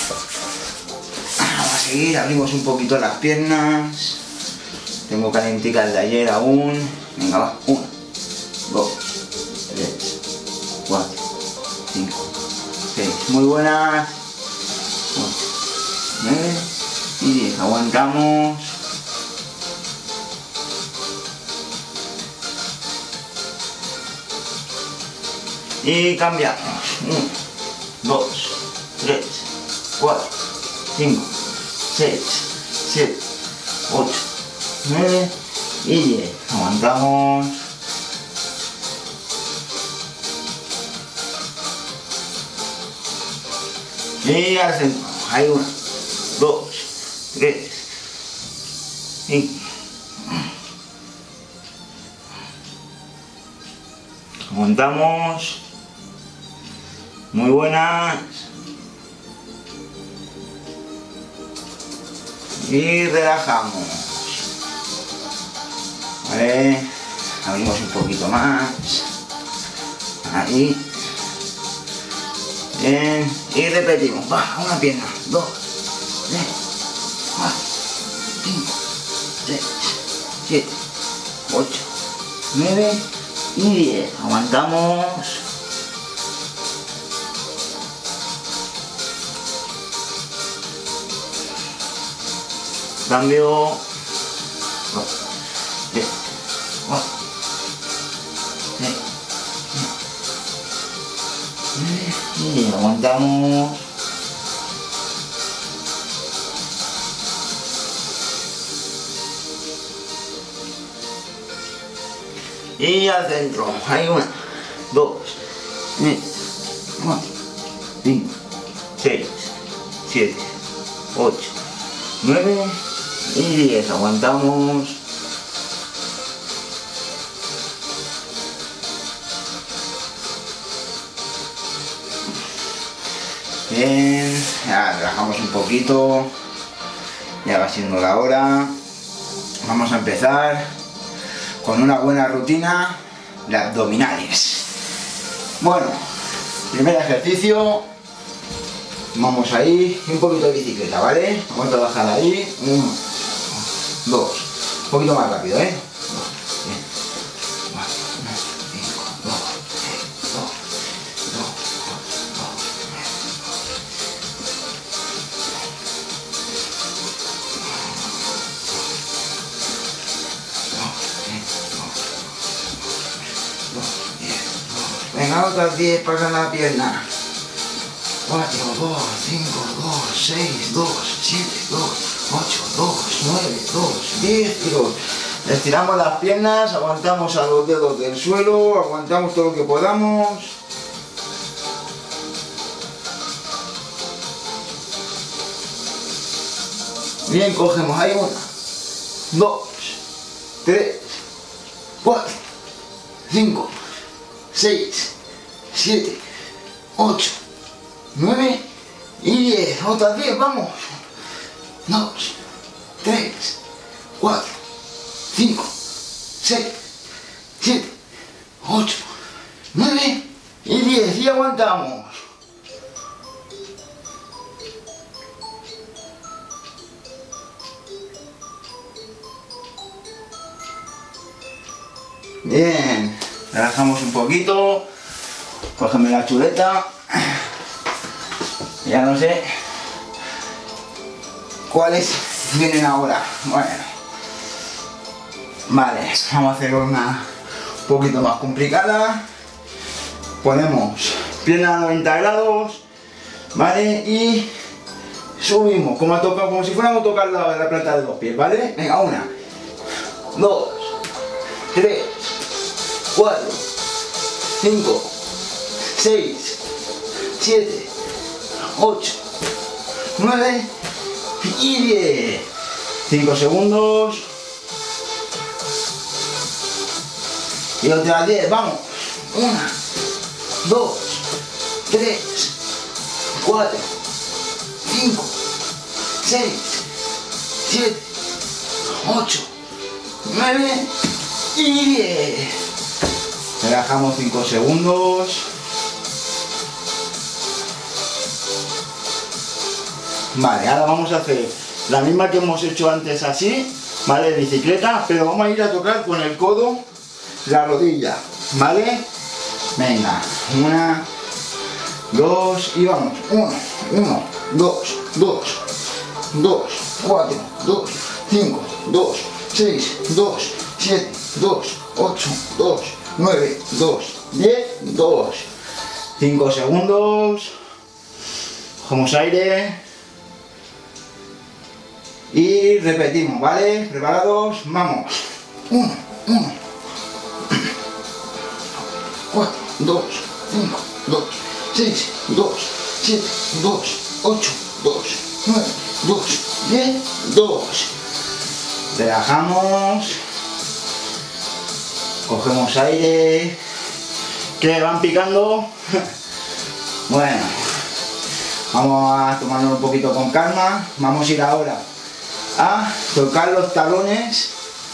Vamos a seguir, abrimos un poquito las piernas. Tengo calenticas de ayer aún. Venga, va. 1, 2, 3, 4, 5, 6. Muy buenas. 8, 9 y 10. Aguantamos. Y cambiamos. 1, 2, 3, 4, 5, 6, 7, 8, 9 y 10. Aguantamos. Y al centro. Hay 1, 2, 3, 5. Aguantamos. Muy buenas. Y relajamos. Vale. Abrimos un poquito más. Ahí. Bien. Y repetimos. Va, una pierna. 2, 3, 4, 5, 6, 7, 8, 9 y 10. Aguantamos. Cambio. 2, 3, 4, 6, 9 y 10. Aguantamos. Y al centro. Hay 1, 2, 3, 4, 5, 6, 7, 8, 9 y 10. Aguantamos. Bien, ya relajamos un poquito. Ya va siendo la hora. Vamos a empezar con una buena rutina de abdominales. Bueno, primer ejercicio. Vamos ahí, un poquito de bicicleta, ¿vale? Vamos a trabajar ahí. 1, 2, un poquito más rápido, ¿eh? 4, 5, 2, 6, 2, 2, 2, 10. Venga, otras 10, pasan la pierna. 4, 2, 5, 2, 6, 2, 7, 2, 8, 2, 9, 2, 10 y 2. Estiramos las piernas, aguantamos a los dedos del suelo, aguantamos todo lo que podamos. Bien, cogemos ahí 1, 2, 3, 4, 5, 6, 7, 8, 9 y 10. Otras 10, vamos. 2, 3, 4, 5, 6, 7, 8, 9 y 10. Y aguantamos. Bien. Relajamos un poquito. Cógeme la chuleta. Ya no sé cuáles vienen ahora. Bueno, vale, vamos a hacer una un poquito más complicada. Ponemos pierna a 90 grados, vale, y subimos como si fuéramos a tocar la planta de los pies, vale. Venga, 1, 2, 3, 4, 5, 6, 7, 8, 9 y 10. 5 segundos. Y otra 10, vamos. 1, 2, 3, 4, 5, 6, 7, 8, 9 y 10. Relajamos 5 segundos. Vale, ahora vamos a hacer la misma que hemos hecho antes así, ¿vale? Bicicleta, pero vamos a ir a tocar con el codo la rodilla, ¿vale? Venga, 1, 2 y vamos. 1, 2, 4, 2, 5, 2, 6, 2, 7, 2, 8, 2, 9, 2, 10, 2. 5 segundos. Cogemos aire. Y repetimos, ¿vale? ¿Preparados? Vamos. 1, 4, 2, 5, 2, 6, 2, 7, 2, 8, 2, 9, 2, 10, 2. Relajamos. Cogemos aire. ¿Qué? ¿Van picando? Bueno, vamos a tomarlo un poquito con calma. Vamos a ir ahora a tocar los talones,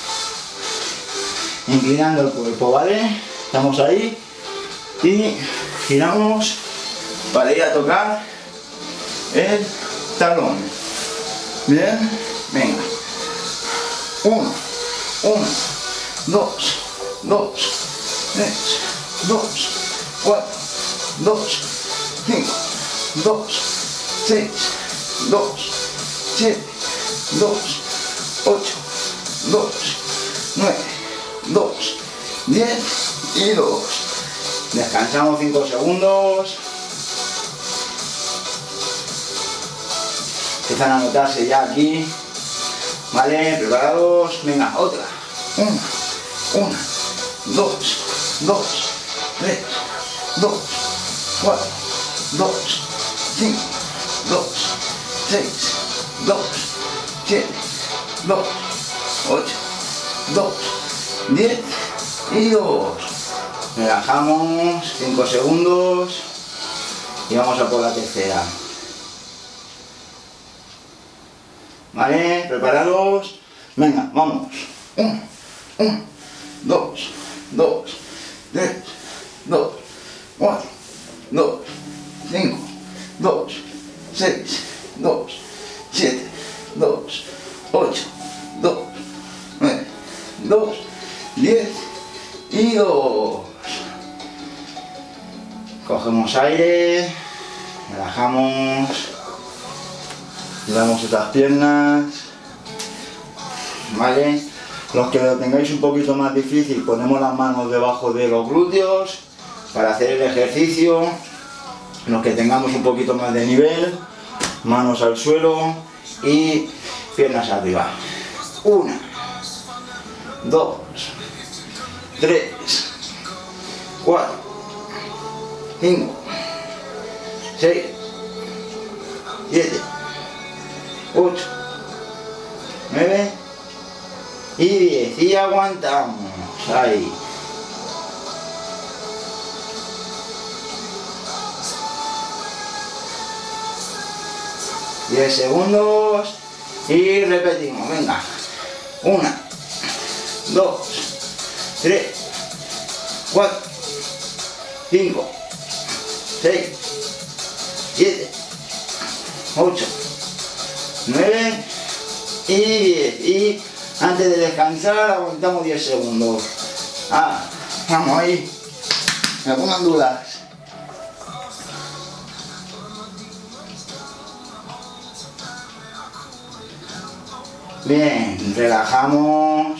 inclinando el cuerpo, ¿vale? Estamos ahí y giramos para ir a tocar el talón. Bien, venga. 1, 2, 3, 2, 4, 2, 5, 2, 6, 2, 7, 2, 8, 2, 9, 2, 10 y 2. Descansamos 5 segundos. Empiezan a notarse ya aquí. Vale, preparados. Venga, otra. 1, 2, 3, 2, 4, 2, 5, 2, 6, 2, 7, 2, 8, 2, 10 y 2. Relajamos 5 segundos y vamos a por la tercera. Vale, preparados. Venga, vamos. 1, 2, 3, 2, 4, 2, 5, 2, 6, 2, 7, 2, 8, 2, 9, 2, 10 y 2. Cogemos aire, relajamos, llevamos estas piernas, ¿vale? Los que lo tengáis un poquito más difícil, ponemos las manos debajo de los glúteos para hacer el ejercicio. Los que tengamos un poquito más de nivel, manos al suelo y piernas arriba. 1, 2, 3, 4, 5, 6, 7, 8, 9 y 10. Y aguantamos. Ahí. Diez segundos y repetimos. Venga. 1, 2, 3, 4, 5, 6, 7, 8, 9 y 10. Y antes de descansar aguantamos 10 segundos. Vamos ahí. Me pongan dudas. Bien, relajamos.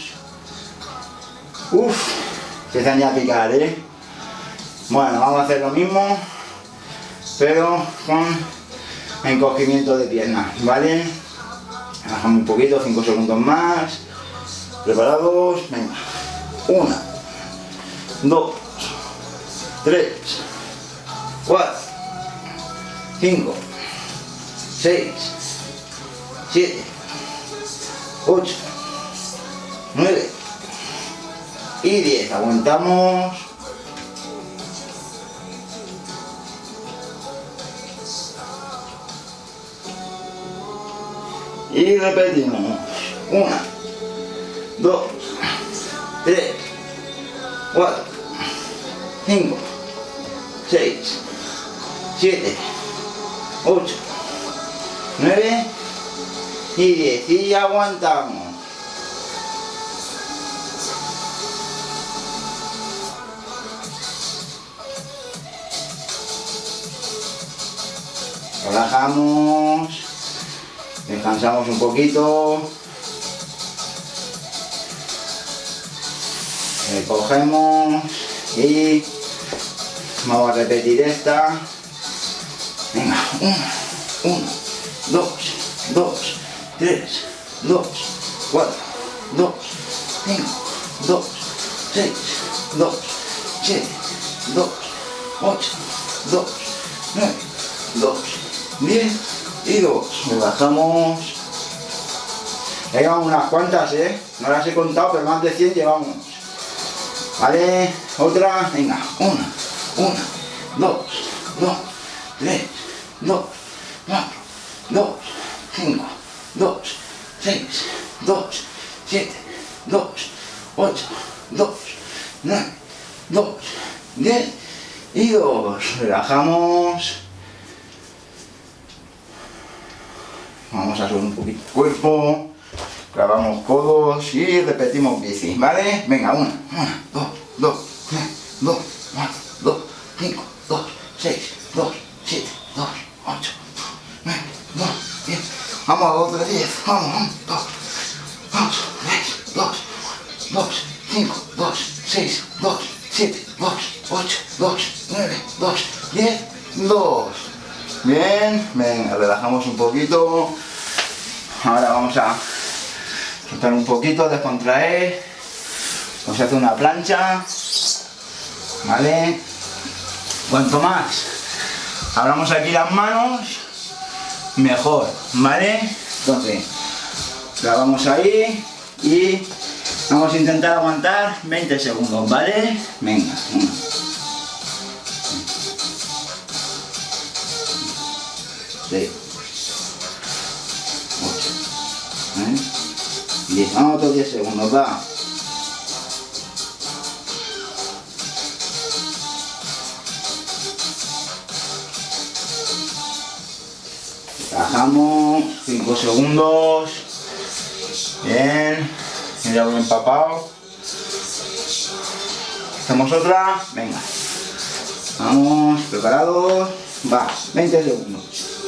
Empiezan ya a picar, ¿eh? Bueno, vamos a hacer lo mismo, pero con encogimiento de piernas, ¿vale? Relajamos un poquito, 5 segundos más. ¿Preparados? Venga. 1, 2, 3, 4, 5, 6, 7, 8, 9 y 10. Aguantamos. Y repetimos. 1, 2, 3, 4, 5, 6, 7, 8, 9 y 10. Y aguantamos. Relajamos, descansamos un poquito, recogemos y vamos a repetir esta. Venga, 1, 2, 3, 2, 4, 2, 5, 2, 6, 2, 7, 2, 8, 2, 9, 2, 10 y 2. Relajamos. Ya llevamos unas cuantas, no las he contado, pero más de 100 llevamos. Vale, otra, venga, 1, 2, 3, 2, 4, 2, 5, 2, 6, 2, 7, 2, 8, 2, 9, 2, 10 y 2. Relajamos. Vamos a subir un poquito el cuerpo, clavamos codos y repetimos bici, ¿vale? Venga, 1, 2, 3, 2, 4, 2, 5, 2, 6, 2, 7, 2, 8, 9, 2, 10. Vamos a otro 10, vamos, 2, 3, 2, 5, 2, 6, 2, 7, 2, 8, 2, 9, 2, 10, 2. Bien, venga, relajamos un poquito. Ahora vamos a soltar un poquito, descontraer. Vamos a hacer una plancha, ¿vale? Cuanto más abramos aquí las manos, mejor, ¿vale? Entonces, la vamos ahí y vamos a intentar aguantar 20 segundos, ¿vale? Venga, 1, 6, 8, 10, vamos otros 10 segundos, va. Bajamos, 5 segundos, bien, ya voy empapado. Hacemos otra, venga, vamos, preparados, va, 20 segundos.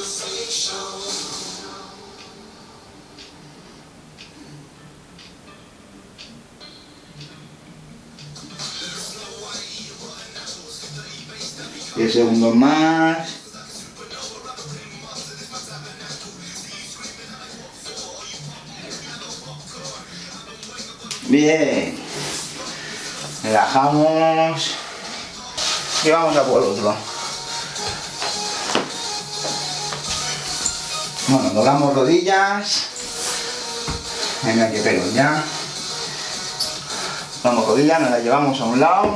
Diez segundos más. Bien. Relajamos. Y vamos a por otro. Bueno, doblamos rodillas. Venga, que pego ya. Doblamos rodillas, nos la llevamos a un lado.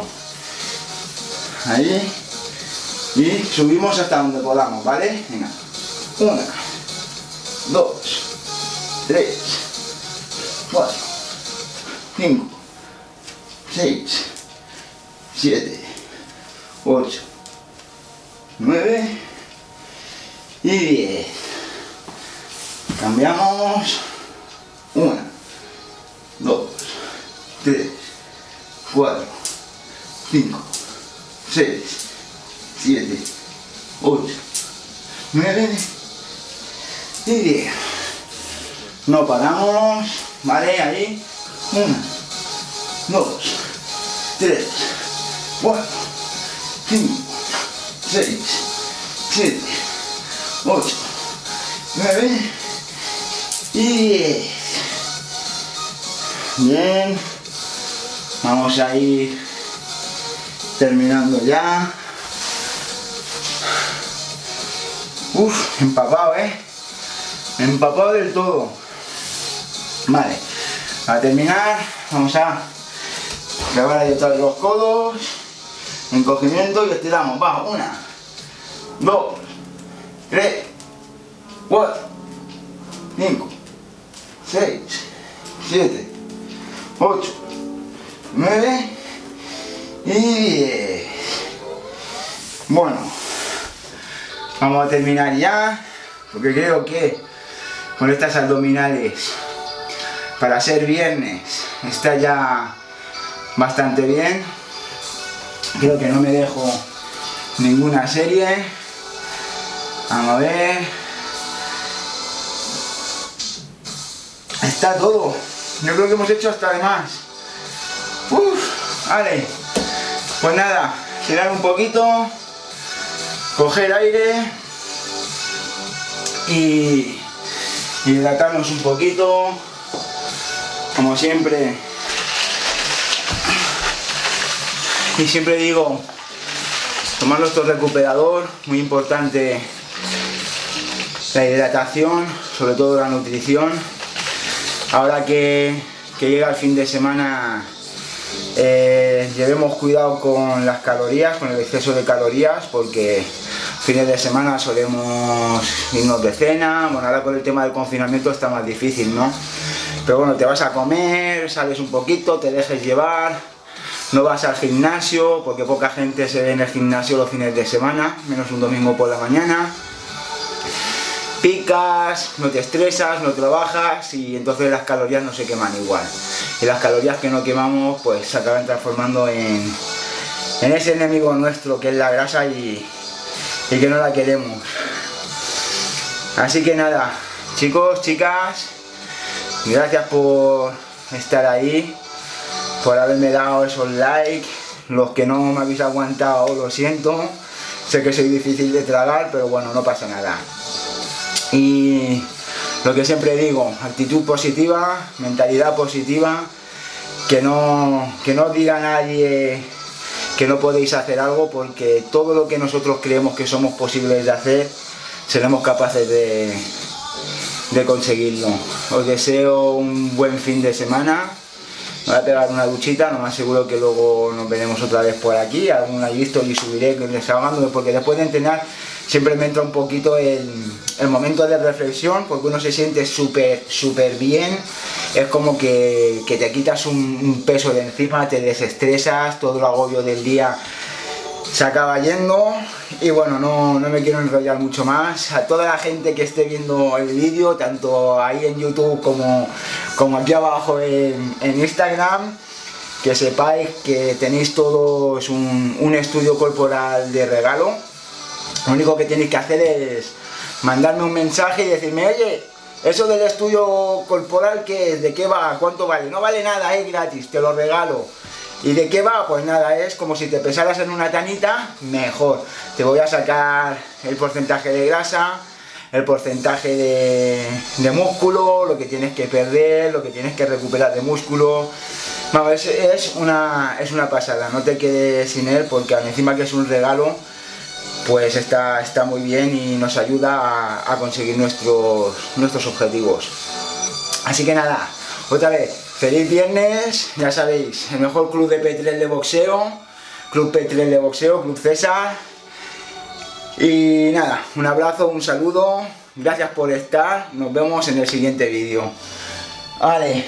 Ahí. Y subimos hasta donde podamos, ¿vale? Venga. 1, 2, 3, 4, 5, 6, 7, 8, 9 y 10. Cambiamos. 1, 2, 3, 4, 5, 6, 7, 8, 9 y 10. No paramos, ¿vale? Ahí. 1, 2, 3, 4, 5, 6, 7, 8, 9 y 10. Bien. Vamos a ir terminando ya. Uf, empapado, empapado del todo. Vale, para terminar vamos a clavar ahí otra vez los codos, encogimiento y estiramos. Va, 1, 2, 3, 4, 5, 6, 7, 8, 9 y 10. Bueno, vamos a terminar ya. porque creo que con estas abdominales, para ser viernes, está ya bastante bien. Creo que no me dejo ninguna serie. Vamos a ver. Está todo. Yo creo que hemos hecho hasta de más. Vale. Pues nada, girar un poquito, coger aire y hidratarnos un poquito, como siempre. Y siempre digo, tomar nuestro recuperador, muy importante la hidratación, sobre todo la nutrición. Ahora que llega el fin de semana, llevemos cuidado con las calorías, con el exceso de calorías, porque fines de semana solemos irnos de cena. Bueno, ahora con el tema del confinamiento está más difícil, ¿no? Pero bueno, te vas a comer, sales un poquito, te dejes llevar, no vas al gimnasio, porque poca gente se ve en el gimnasio los fines de semana, menos un domingo por la mañana. Picas, no te estresas, no trabajas y entonces las calorías no se queman igual. Y las calorías que no quemamos pues se acaban transformando en ese enemigo nuestro que es la grasa y que no la queremos. Así que nada, chicos, chicas, gracias por estar ahí, por haberme dado esos likes. Los que no me habéis aguantado, lo siento. Sé que soy difícil de tragar, pero bueno, no pasa nada. Y lo que siempre digo, actitud positiva, mentalidad positiva, que no diga nadie que no podéis hacer algo, porque todo lo que nosotros creemos que somos posibles de hacer, seremos capaces de conseguirlo. Os deseo un buen fin de semana. Me voy a pegar una duchita, no me aseguro que luego nos veremos otra vez por aquí. Alguna he visto y subiré desahogándome, porque después de entrenar siempre me entra un poquito el momento de reflexión, porque uno se siente súper bien. Es como que te quitas un peso de encima, te desestresas, todo el agobio del día se acaba yendo. Y bueno, no me quiero enrollar mucho más. A toda la gente que esté viendo el vídeo, tanto ahí en YouTube como aquí abajo en Instagram, que sepáis que tenéis todos un estudio corporal de regalo. Lo único que tenéis que hacer es mandarme un mensaje y decirme: oye, eso del estudio corporal, ¿qué es? ¿De qué va? ¿Cuánto vale? No vale nada, es gratis, te lo regalo. ¿Y de qué va? Pues nada, es como si te pesaras en una tanita, mejor. Te voy a sacar el porcentaje de grasa, el porcentaje de músculo, lo que tienes que perder, lo que tienes que recuperar de músculo. Vamos, es una pasada, no te quedes sin él, porque encima que es un regalo, pues está muy bien y nos ayuda a conseguir nuestros objetivos. Así que nada, otra vez, feliz viernes. Ya sabéis, el mejor club de Petrel de boxeo, Club Petrel de Boxeo, Club César. Y nada, un abrazo, un saludo, gracias por estar, nos vemos en el siguiente vídeo. Vale.